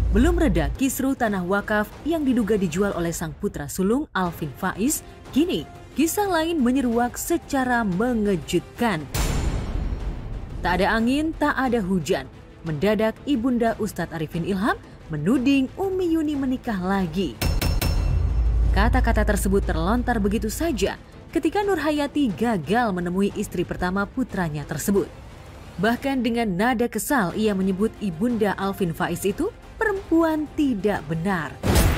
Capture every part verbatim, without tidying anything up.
Belum reda kisruh tanah wakaf yang diduga dijual oleh sang putra sulung Alvin Faiz, kini kisah lain menyeruak secara mengejutkan. Tak ada angin, tak ada hujan. Mendadak ibunda Ustadz Arifin Ilham menuding Umi Yuni menikah lagi. Kata-kata tersebut terlontar begitu saja ketika Nur Hayati gagal menemui istri pertama putranya tersebut. Bahkan dengan nada kesal ia menyebut ibunda Alvin Faiz itu perempuan tidak benar.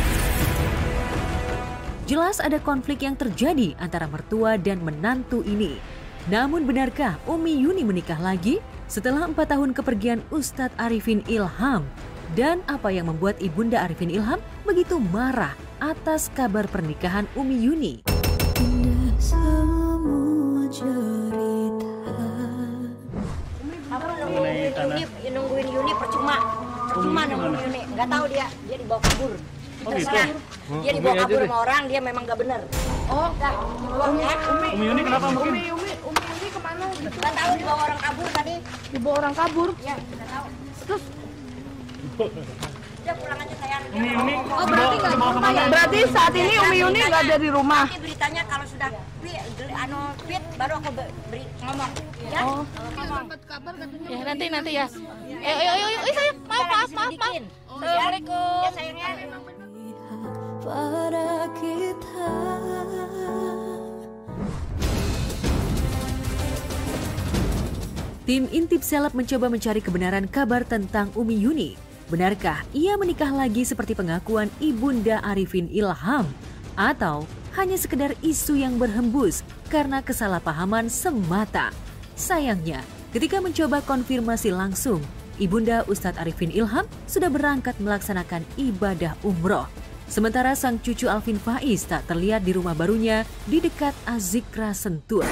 Jelas ada konflik yang terjadi antara mertua dan menantu ini. Namun benarkah Umi Yuni menikah lagi setelah empat tahun kepergian Ustadz Arifin Ilham? Dan apa yang membuat ibunda Arifin Ilham begitu marah atas kabar pernikahan Umi Yuni? Yuni, nungguin Yuni percuma, percuma nungguin Yuni, nggak tahu dia, dia dibawa kabur. Oh gitu? Dia dibawa kabur sama orang, dia memang nggak bener. Oh, nggak, Umi, Umi Yuni kenapa mungkin? Umi, Umi, Umi Yuni kemana? Nggak tahu dibawa orang kabur tadi. Dibawa orang kabur? Ya, nggak tahu. Terus? Udah pulang aja sayang. Umi Yuni, Oh berarti nggak di rumah ya? Berarti saat ini Umi Yuni nggak ada di rumah? Nanti beritanya kalau sudah fit, anu fit, baru aku beri ngomong. Ya? Oh. Ya nanti nanti ya. Eh, ayo ayo ayo saya maaf maaf maaf maaf. Assalamualaikum. Ya sayangnya. Pada kita. Tim Intip Seleb mencoba mencari kebenaran kabar tentang Umi Yuni. Benarkah ia menikah lagi seperti pengakuan ibunda Arifin Ilham? Atau hanya sekedar isu yang berhembus karena kesalahpahaman semata? Sayangnya, ketika mencoba konfirmasi langsung, ibunda Ustadz Arifin Ilham sudah berangkat melaksanakan ibadah umroh. Sementara sang cucu Alvin Faiz tak terlihat di rumah barunya di dekat Azikra Sentul.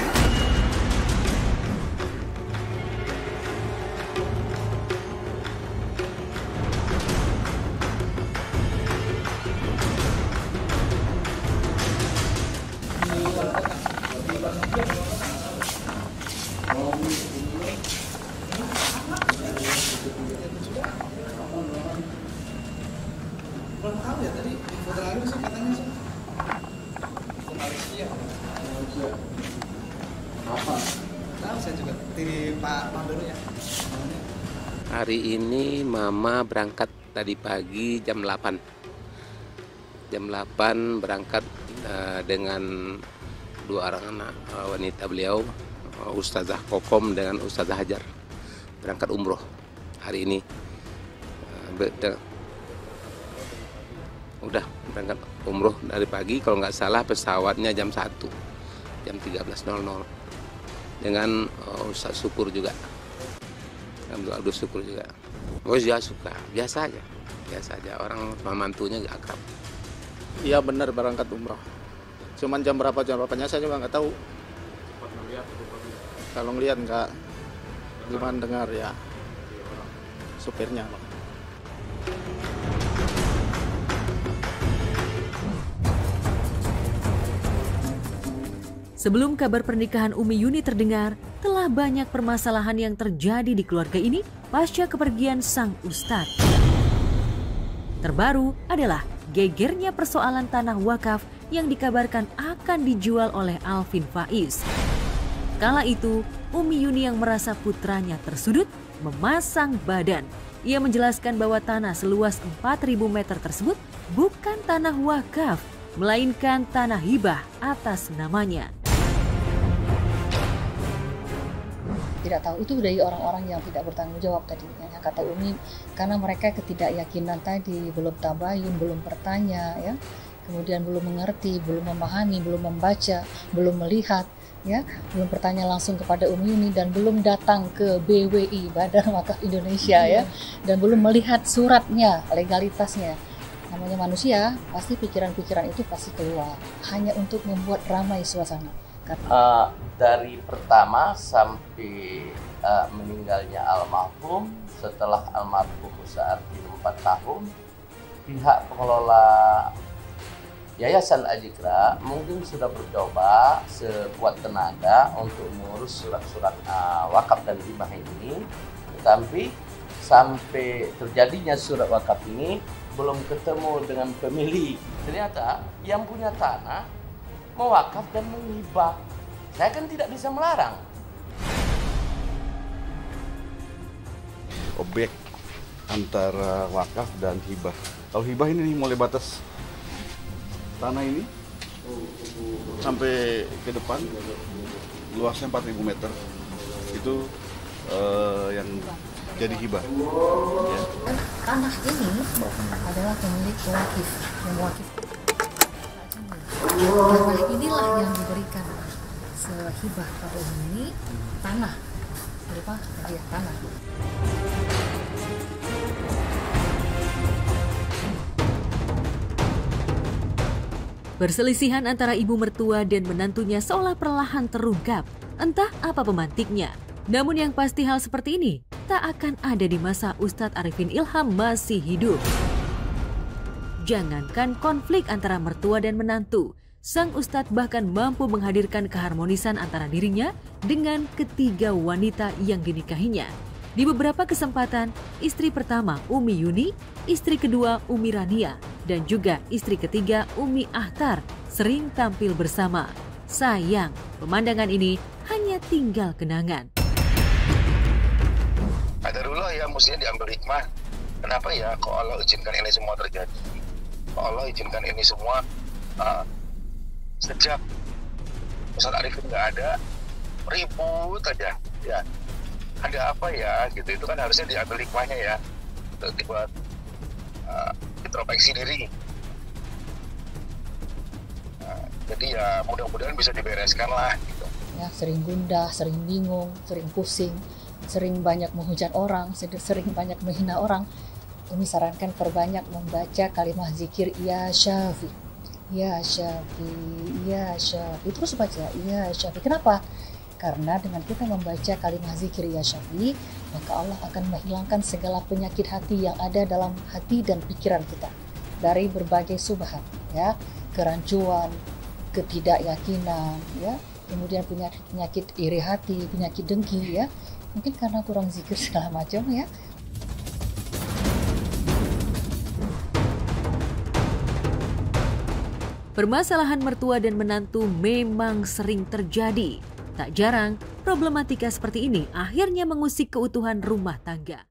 Belum tahu ya tadi info terakhir sih katanya sih ke Malaysia. Apa? Tahu saya juga tiri Pak Mandoro ya. Hari ini Mama berangkat tadi pagi jam delapan. Jam delapan berangkat uh, dengan dua orang anak uh, wanita beliau, uh, Ustazah Kokom dengan Ustazah Hajar. Berangkat umroh hari ini. Uh, Udah berangkat umroh dari pagi, kalau nggak salah pesawatnya jam satu, jam tiga belas nol nol. Dengan uh, Ustaz Syukur juga, Abdul Abdul Syukur juga. Oh ya suka, biasa aja, biasa aja. Orang mantunya akrab. Iya benar berangkat umroh. Cuman jam berapa jam berapanya saya juga nggak tahu. Kalau ngeliat nggak, gimana dengar ya supirnya. Sebelum kabar pernikahan Umi Yuni terdengar, telah banyak permasalahan yang terjadi di keluarga ini pasca kepergian sang ustadz. Terbaru adalah gegernya persoalan tanah wakaf yang dikabarkan akan dijual oleh Alvin Faiz. Kala itu, Umi Yuni yang merasa putranya tersudut memasang badan. Ia menjelaskan bahwa tanah seluas empat ribu meter tersebut bukan tanah wakaf, melainkan tanah hibah atas namanya. Tidak tahu, itu dari orang-orang yang tidak bertanggung jawab tadi, ya, kata Umi, karena mereka ketidakyakinan tadi, belum tabayun, belum bertanya, ya, kemudian belum mengerti, belum memahami, belum membaca, belum melihat, ya, belum bertanya langsung kepada Umi Yuni dan belum datang ke B W I Badan Wakaf Indonesia, ya, dan belum melihat suratnya, legalitasnya. Namanya manusia, pasti pikiran-pikiran itu pasti keluar hanya untuk membuat ramai suasana. Uh, dari pertama sampai uh, meninggalnya almarhum, setelah almarhum Ustadz Arifin empat tahun, pihak pengelola Yayasan Azikra mungkin sudah bercoba sekuat tenaga untuk mengurus surat-surat uh, wakaf dan hibah ini, tetapi sampai terjadinya surat wakaf ini belum ketemu dengan pemilik. Ternyata yang punya tanah mewakaf dan menghibah. Saya kan tidak bisa melarang. Objek antara wakaf dan hibah. Kalau hibah ini nih mulai batas tanah ini sampai ke depan luasnya empat ribu meter. Itu uh, yang jadi hibah. Ya. Tanah ini adalah pemilik wakif yang wakif. Tanah inilah yang diberikan sehibah pada ini tanah. Apa? Ya, tanah. Perselisihan antara ibu mertua dan menantunya seolah perlahan terungkap. Entah apa pemantiknya. Namun yang pasti hal seperti ini tak akan ada di masa Ustadz Arifin Ilham masih hidup. Jangankan konflik antara mertua dan menantu, sang Ustadz bahkan mampu menghadirkan keharmonisan antara dirinya dengan ketiga wanita yang dinikahinya. Di beberapa kesempatan, istri pertama Umi Yuni, istri kedua Umi Rania, dan juga istri ketiga Umi Ahtar sering tampil bersama. Sayang, pemandangan ini hanya tinggal kenangan. Qadarullah ya, mestinya diambil hikmah. Kenapa ya kok Allah izinkan ini semua terjadi? Kok Allah izinkan ini semua uh, sejak Ustadz Arifin nggak ada, ribut aja ya. Ada apa ya gitu, itu kan harusnya diambil hikmahnya ya, buat uh, introspeksi diri. Uh, jadi ya mudah-mudahan bisa dibereskan lah gitu. Ya, sering gundah, sering bingung, sering pusing, sering banyak menghujat orang, sering banyak menghina orang. Umi sarankan perbanyak membaca kalimat zikir Ya Syafi, Ya Syafi, Ya Syafi. Terus baca Ya Syafi. Kenapa? Karena dengan kita membaca kalimat zikir Ya Syafi, maka Allah akan menghilangkan segala penyakit hati yang ada dalam hati dan pikiran kita. Dari berbagai subhat, ya, kerancuan, ketidakyakinan, ya, kemudian penyakit, penyakit iri hati, penyakit dengki, ya. Mungkin karena kurang zikir segala macam, ya. Permasalahan mertua dan menantu memang sering terjadi. Tak jarang, problematika seperti ini akhirnya mengusik keutuhan rumah tangga.